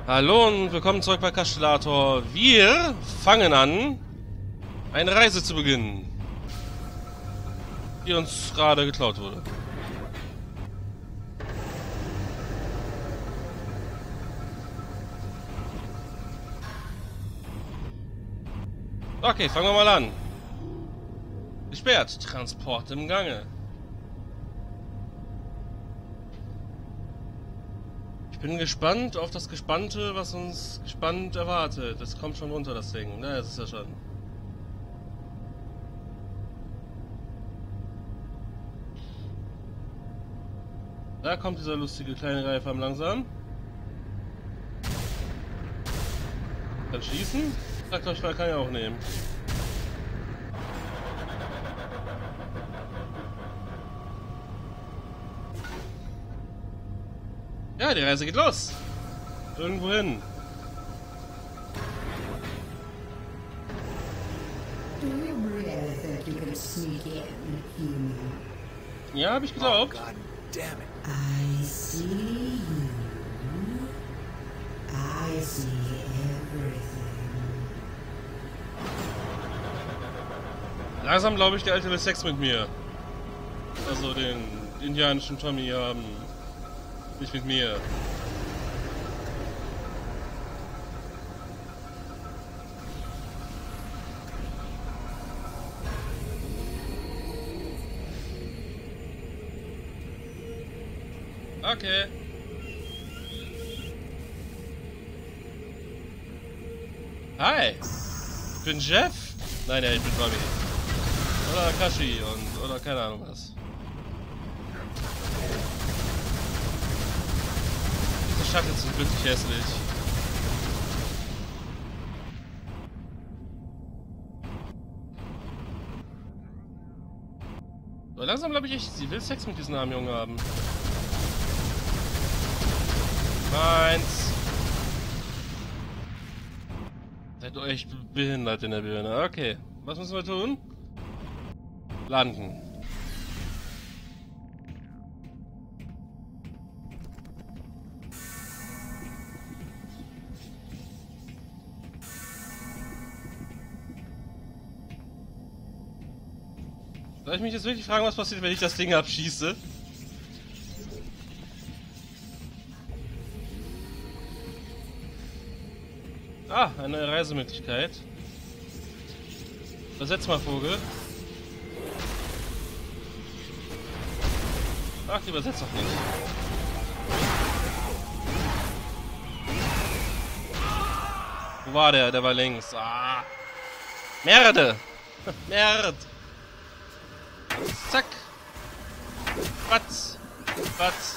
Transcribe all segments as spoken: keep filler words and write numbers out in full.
Hallo und willkommen zurück bei Castellator. Wir fangen an, eine Reise zu beginnen, die uns gerade geklaut wurde. Okay, fangen wir mal an. Gesperrt, Transport im Gange. Ich bin gespannt auf das Gespannte, was uns gespannt erwartet. Das kommt schon runter, das Ding. Na, das ist ja schon. Da kommt dieser lustige kleine Reifam langsam. Kann schießen. Traktorstrahl kann ich auch nehmen. Ja, die Reise geht los. Irgendwo hin. Do you really think you can sneak in, human? Ja, hab ich geglaubt. God damn it. I see you. I see everything. Langsam glaube ich, der Alte will Sex mit mir. Also den indianischen Tommy haben. Nicht mit mir. Okay. Hi. Ich bin Jeff? Nein, ja, ich bin Tommy. Oder Kashi und oder keine Ahnung was. Diese Schatten sind wirklich hässlich. So, langsam glaube ich echt, sie will Sex mit diesem armen Jungen haben. Meins. Seid ihr echt behindert in der Birne. Okay. Was müssen wir tun? Landen. Soll ich mich jetzt wirklich fragen, was passiert, wenn ich das Ding abschieße? Ah, eine neue Reisemöglichkeit. Übersetz mal, Vogel. Ach, die übersetzt doch nicht. Wo war der? Der war links. Ah. Merde! Merd! Zack! Batz! Batz!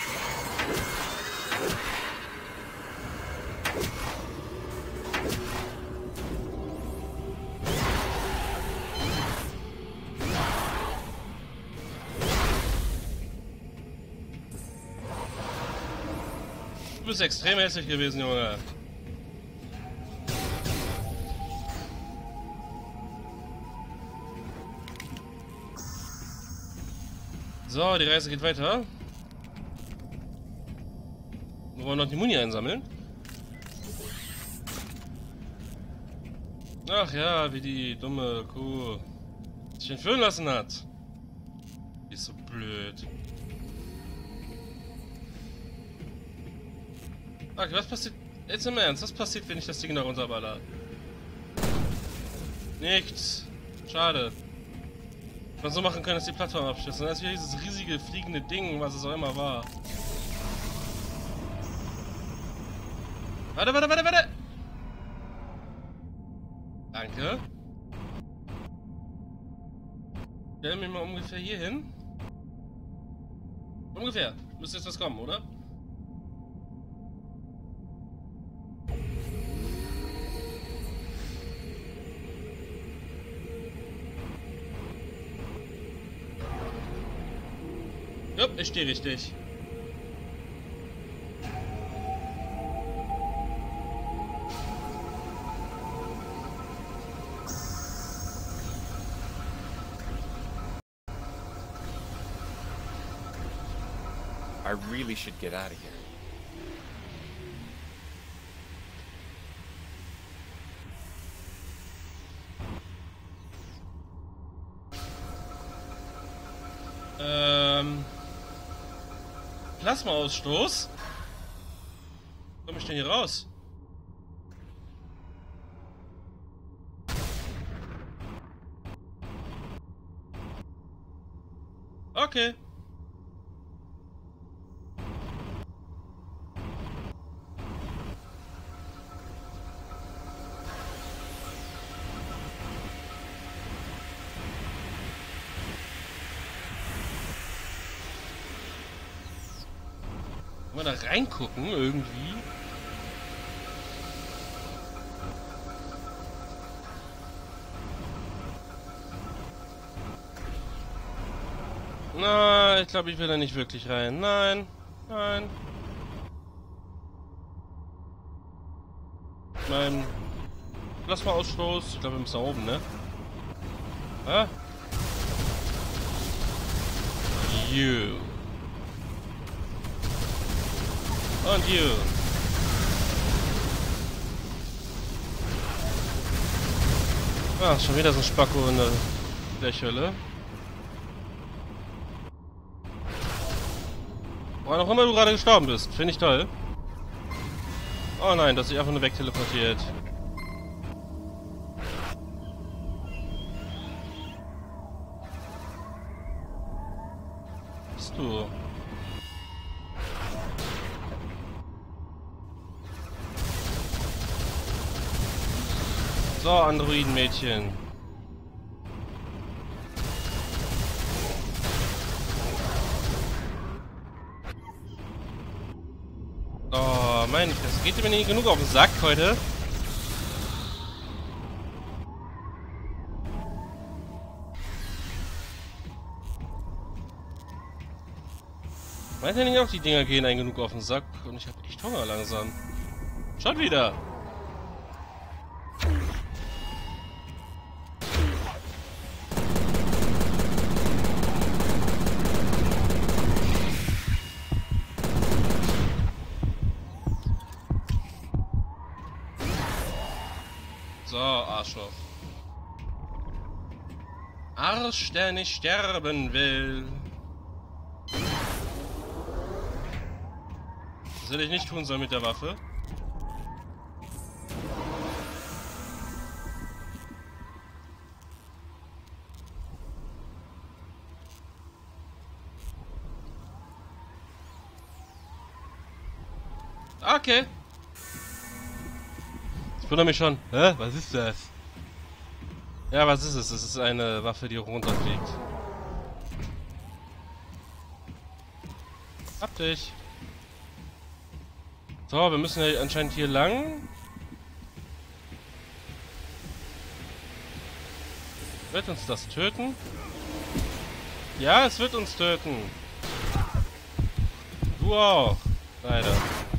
Du bist extrem hässlich gewesen, Junge. So, die Reise geht weiter. Wir wollen noch die Muni einsammeln. Ach ja, wie die dumme Kuh sich entführen lassen hat. Die ist so blöd. Okay, was passiert? Jetzt im Ernst, was passiert, wenn ich das Ding da runterballer? Nichts. Schade. Was man so machen können, ist die Plattform abschießen. Das ist wieder dieses riesige fliegende Ding, was es auch immer war. Warte, warte, warte, warte! Danke. Stellen wir mal ungefähr hier hin. Ungefähr. Müsste jetzt was kommen, oder? Ja, ich stehe richtig. I really should get out of here. Ähm... Plasma-Ausstoß? Wie komme ich denn hier raus? Okay. Mal da reingucken irgendwie. Na, ich glaube, ich will da nicht wirklich rein. Nein, nein. Mein Plasma-Ausstoß. Ich glaube, wir müssen da oben, ne? Ah? You. Und you. Ah, schon wieder so ein Spacko in der Blechhölle. Wann auch immer du gerade gestorben bist. Finde ich toll. Oh nein, dass sich einfach nur wegteleportiert. Bist du? So, Androidenmädchen. Oh, mein, das geht mir nicht genug auf den Sack heute. Meint ihr nicht auch, die Dinger gehen ein genug auf den Sack? Und ich habe echt Hunger langsam. Schon wieder. So, Arschloch. Arsch, der nicht sterben will. Das will ich nicht tun soll mit der Waffe. Okay. Ich wundere mich schon. Hä? Was ist das? Ja, was ist es? Es ist eine Waffe, die runterfliegt. Hab dich. So, wir müssen ja anscheinend hier lang. Wird uns das töten? Ja, es wird uns töten. Du auch. Leider.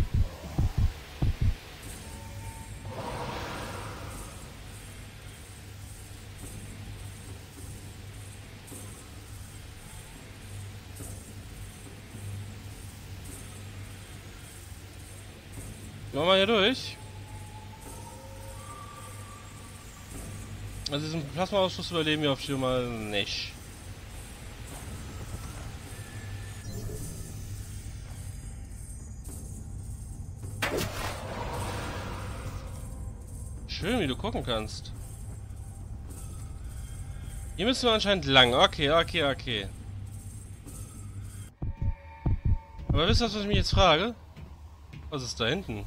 Machen wir hier durch. Also diesen Plasma-Ausschuss überleben wir auf jeden Fall nicht. Schön, wie du gucken kannst. Hier müssen wir anscheinend lang. Okay, okay, okay. Aber wisst ihr, was ich mich jetzt frage? Was ist da hinten?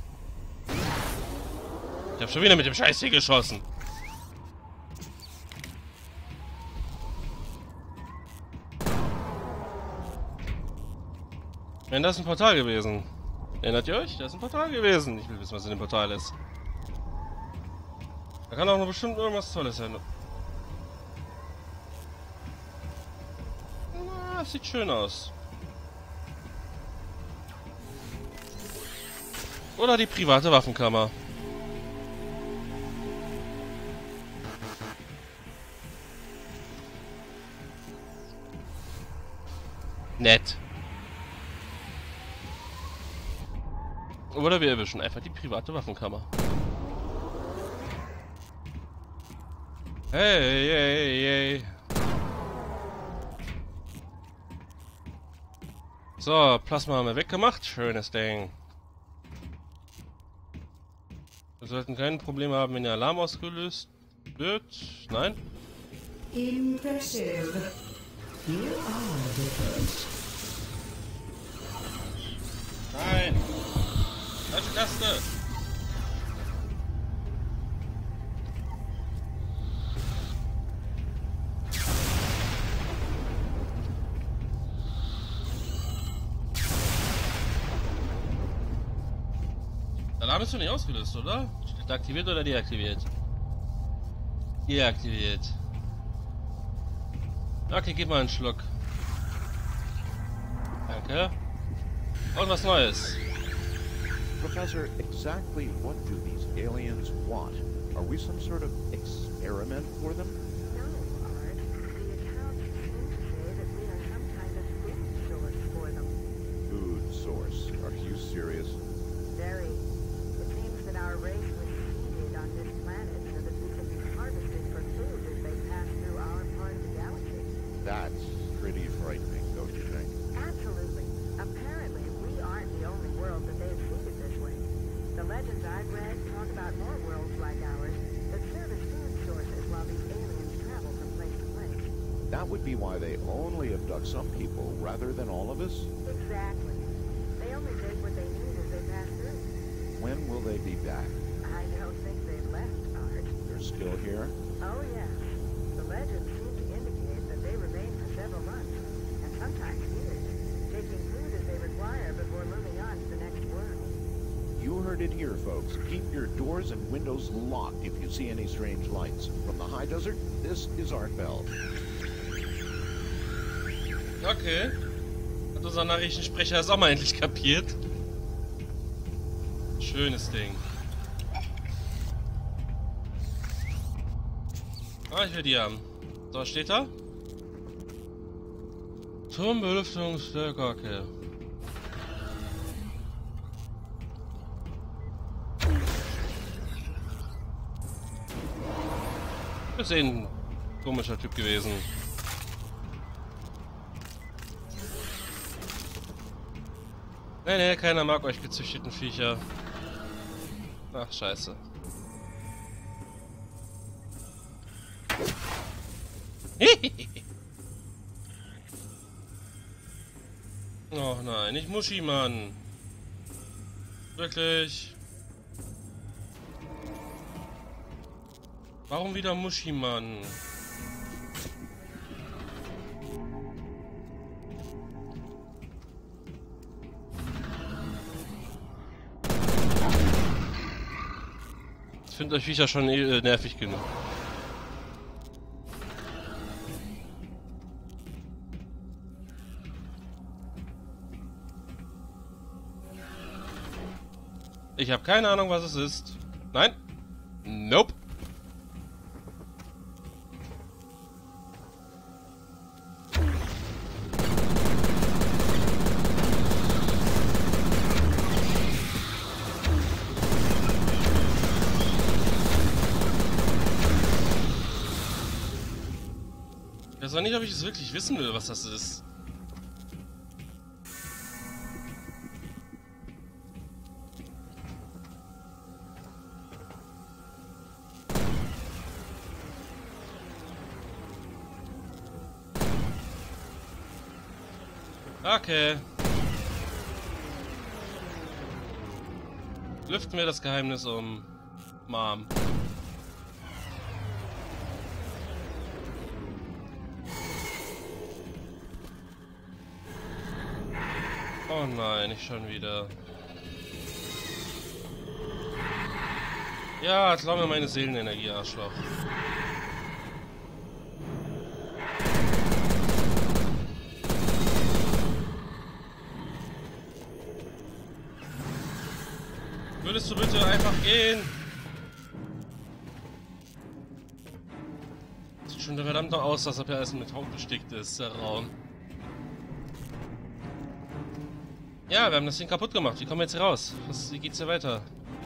Ich hab schon wieder mit dem Scheiß hier geschossen. Wenn das ein Portal gewesen. Erinnert ihr euch? Das ist ein Portal gewesen. Ich will wissen, was in dem Portal ist. Da kann auch noch bestimmt irgendwas Tolles sein. Na, das sieht schön aus. Oder die private Waffenkammer. Nett. Oder wir erwischen einfach die private Waffenkammer. Hey, hey, hey. So, Plasma haben wir weggemacht. Schönes Ding. Wir sollten keine Probleme haben, wenn der Alarm ausgelöst wird. Nein? Impressive. You are different. Nein! Falsche Taste! Der Alarm ist doch nicht ausgelöst, oder? Ist aktiviert oder deaktiviert? Deaktiviert. Okay, gib mal einen Schluck. Danke. Und was Neues. Professor, exactly what do these aliens want? Are we some sort of experiment for them? No, Art. The accounts seem to say that we are some kind of food source for them. Food source. Are you serious? Very. It seems that our race was seeded on this planet so that we can be harvested for food as they pass through our part of the galaxy. That's pretty frightening, don't you think? Absolutely. Apparently, we aren't the only world that they've seeded this way. The legends I've read talk about more worlds like ours that serve as food sources while these aliens travel from place to place. That would be why they only abduct some people rather than all of us? Exactly. They only take what they need as they pass through. When will they be back? I don't think they've left, Art. They're still here? Oh, yeah. The legends seem to indicate that they remain for several months, and sometimes years, taking food as they require before moving on to the next world. You heard it here, folks. Keep your doors and windows locked if you see any strange lights. From the high desert, this is Art Bell. Okay. Hat unser Nachrichtensprecher das auch mal endlich kapiert. Schönes Ding. Ah, ich will die haben. So, was steht da? Turmbelüftungsstärke, okay. Das ist eh ein komischer Typ gewesen. Nee, nee, keiner mag euch gezüchteten Viecher. Ach, scheiße. Oh nein, nicht Muschi, Mann. Wirklich. Warum wieder Muschi, Mann? Ich finde euch Viecher schon äh, nervig genug. Ich habe keine Ahnung, was es ist. Nein? Nope. Ich weiß auch nicht, ob ich es wirklich wissen will, was das ist. Okay. Lüften wir das Geheimnis um Mom. Oh nein, nicht schon wieder. Ja, klau mir meine Seelenenergie, Arschloch. Würdest du bitte einfach gehen? Sieht schon verdammt noch aus, dass er per Essen mit Haut bestickt ist, der Raum. Ja, wir haben das Ding kaputt gemacht. Wie kommen wir jetzt raus? Was, wie geht's hier weiter?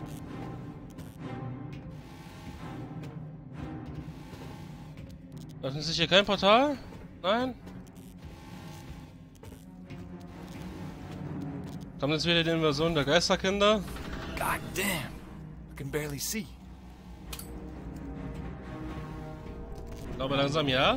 Öffnet sich hier kein Portal? Nein? Kommt jetzt wieder die Invasion der Geisterkinder? God damn. I can barely see. Ich glaube langsam ja.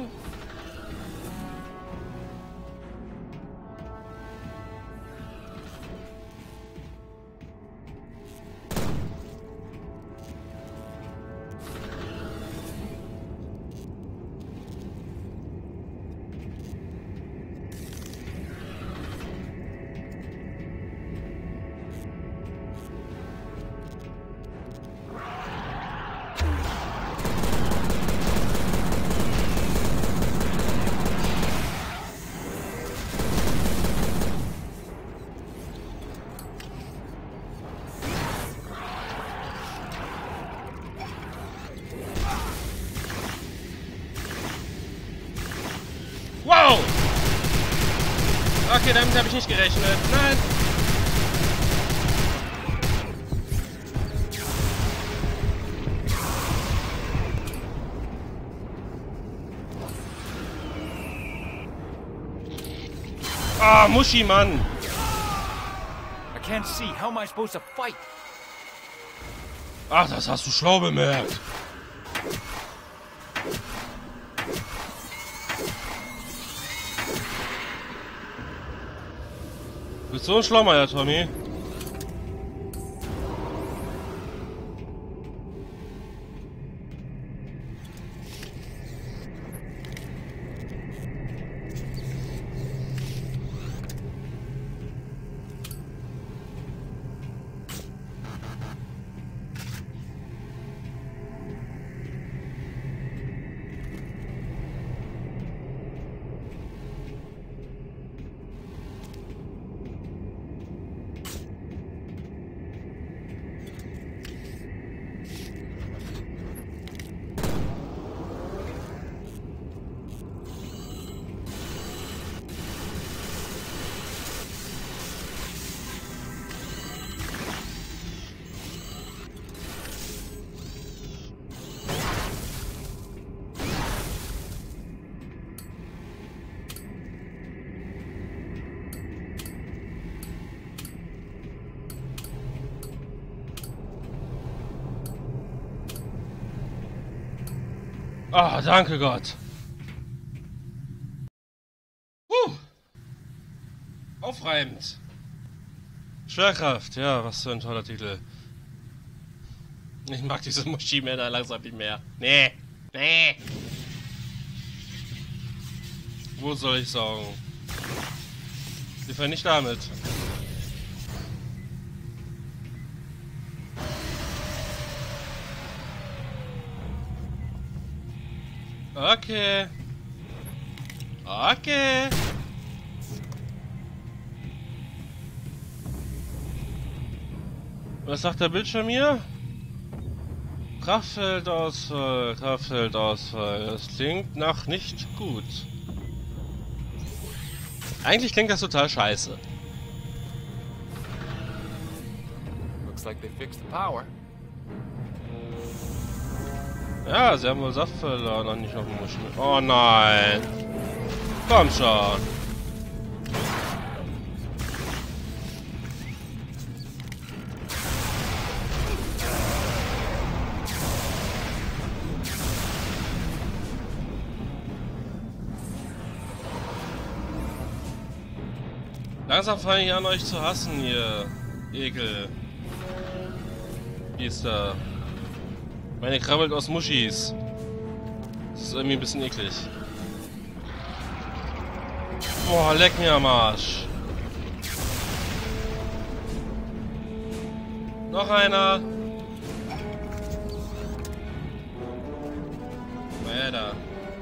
Wow! Okay, damit habe ich nicht gerechnet. Nein! Ah, Muschi, Mann! I can't see. How am I supposed to fight? Ach, das hast du schlau bemerkt. Du bist so ein Schlaumeier, Tommy. Ah, danke Gott. Huh. Aufreibend. Schwerkraft, ja, was für ein toller Titel. Ich mag diese Muschi-Männer langsam nicht mehr. Nee, nee. Wo soll ich sagen? Wir fangen nicht damit. Okay. Okay. Was sagt der Bildschirm hier? Kraftfeldausfall, Kraftfeldausfall. Das klingt nach nicht gut. Eigentlich klingt das total scheiße. Looks like they fixed the power. Ja, sie haben wohl Saft verloren, noch nicht auf dem Muschel. Oh nein. Komm schon. Langsam fange ich an, euch zu hassen, ihr Ekel. Wie ist da? Meine krabbelt aus Muschis. Das ist irgendwie ein bisschen eklig. Boah, leck mir am Arsch. Noch einer. Alter.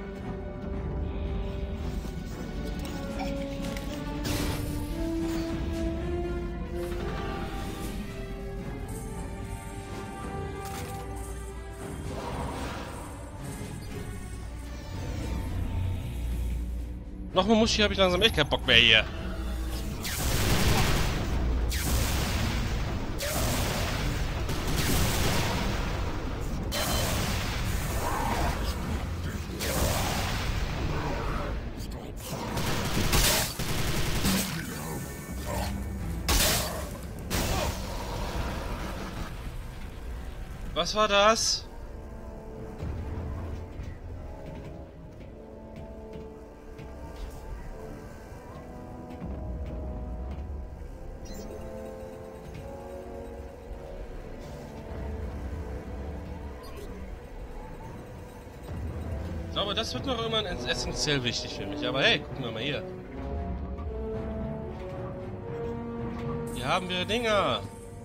Noch eine Muschi habe ich langsam echt keinen Bock mehr hier. Was war das? Ich glaube, das wird noch irgendwann essentiell wichtig für mich. Aber hey, gucken wir mal hier. Hier haben wir Dinger.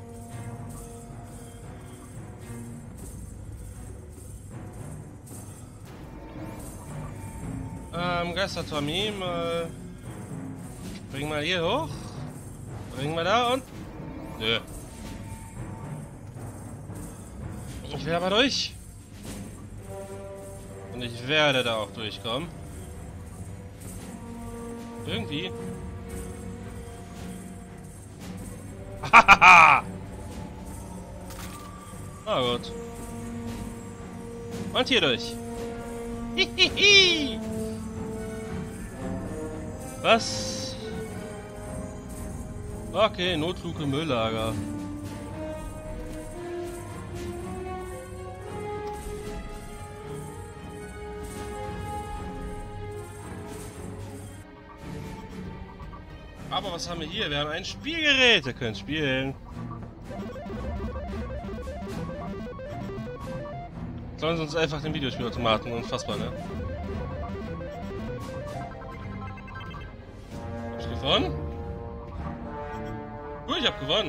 Ähm, Geistertommy, mal... Bring mal hier hoch. Bring mal da und... Nö. Ich will aber durch. Und ich werde da auch durchkommen. Irgendwie. Hahaha! Na gut. Und hier durch. Hihihi! Was? Okay, Notluke Mülllager. Aber was haben wir hier? Wir haben ein Spielgerät. Wir können spielen. Sollen sie uns einfach den Videospielautomaten, unfassbar, ne? Hab ich gewonnen? Gut, ich hab gewonnen.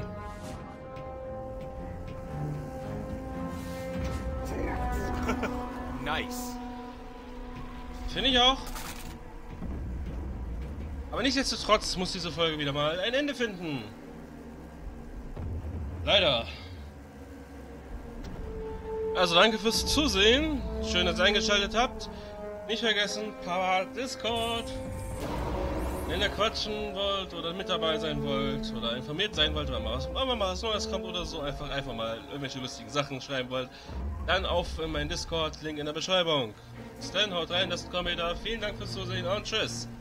Nice. Finde ich auch. Aber nichtsdestotrotz muss diese Folge wieder mal ein Ende finden. Leider. Also danke fürs Zusehen. Schön, dass ihr eingeschaltet habt. Nicht vergessen, Papa Discord. Wenn ihr quatschen wollt oder mit dabei sein wollt oder informiert sein wollt, oder mal was, mal was Neues kommt oder so, einfach einfach mal irgendwelche lustigen Sachen schreiben wollt, dann auf meinen Discord, Link in der Beschreibung. Bis dann, haut rein, das kommt wieder. Vielen Dank fürs Zusehen und tschüss.